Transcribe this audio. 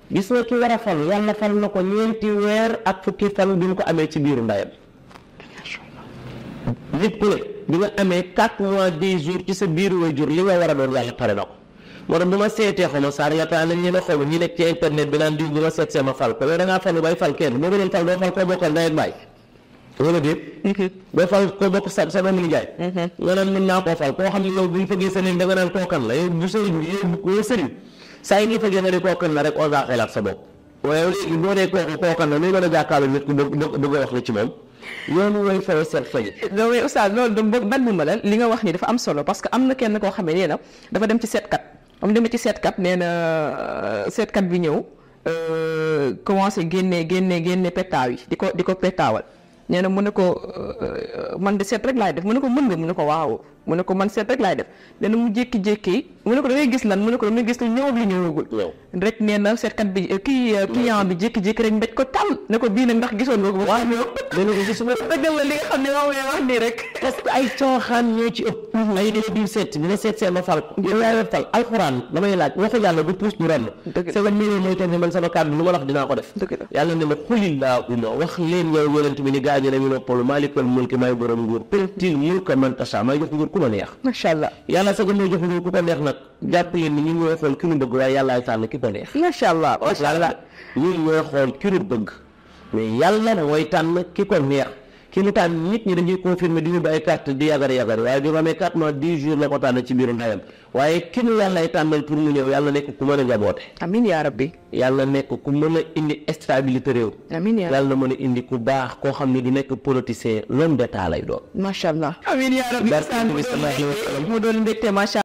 gis nga ki war a fal yàlla fal na ko 4 weer ak fukki fan bi mu ko amee ci biiru ndayam. nit ku ne bi nga amee 4 mois 10 jours ci sa biiru waajur li nga war a doon yàlla pare na ko. moo tax bu ma seetee xaw ma saar yataa nañ leen a xaw ñi nekk ci internet bi naan diw bi ma seet see ma fal ko mais da ngaa fal bay fal kenn moo gënoon fal doo fal koo bokkal ndey ak baay. wala déet. boo fal koo bokk sa benn nijaay. nga naan mën naa koo fal koo xam ne yow bu ñu fa gis sëriñ da nga naan kookan la yow bu sëriñ bi yow sëriñ saa yi nga fa gën a di kookan la rek osa xelaat sa bopp. waaye léegi boo dee kookan la luy mën a jàkkaarloo nit ku dëgg wax la ci moom. yoonu way fay seet fay. non mais oustaz loolu ban ma la li nga wax ni dafa am solo parce que am na kenn koo xam ne nee na dafa dem ci seetkat am demee ci seetkat nee na seetkat bi ñëw commencé génne pettaaw yi di ko pettaawal nee na mu ne ko man de seet rek laay def mu ne ko mën nga mu ne ko waaw mu ne ko man seet rek laay def nee na mu jékki-jékki mu ne ko da ngay gis lan mu ne ko damay gis lu ñëw ak lu ñëwagul rek nee na seetkat bi client bi jékki-jékki rek mbéj ko tal ne ko bii nag ndax gisoon nga ko ba waaw dana ko gisuma dëgg la li nga xam ne moom lay wax nii rek parce que ay cooxaan ñoo ci ëpp ay dina diw seet dina seet seen ma fal yow yaay web fal alxuraan damay laaj waxu yàlla du puus du ren sama mii mooy teg man sama kàddu lu ma wax dinaa ko def yàlla ne ma xulillahumma wax leen yow yonent bi ni gaañu ne mi noppalu maalikal mulki maay borom nguur peltil mulka man tasha may jox nguur ku ma neex macha allah yàlla sa gën jox nguur ku ko neex nag jàpp leen ni ñu ñooy xool ki ñu bëgg waaye yàllaay tànn ki ko neex macha allah ñun ñooy xool ki ñu bëgg mais yàlla mooy tànn ki ko neex ki mu tànn nit ñi dañuy confirmer di ñu ba ay carte di yagar waaye bi ma amee 4 mois 10 jours la ko tànn ci biiru ndayam waaye ki ñu yàlla ay tànnal pour mu ñëw yàlla nekk ku mën a njaboote amiin yaa rabbi yàlla nekk ku mën a indi stabilité réew amiin yàlla mën a indi ku baax koo xam ne du nekk politicien l'homme d'état lay doon macha allah amiin yaa rabbi mu doon mbégte macha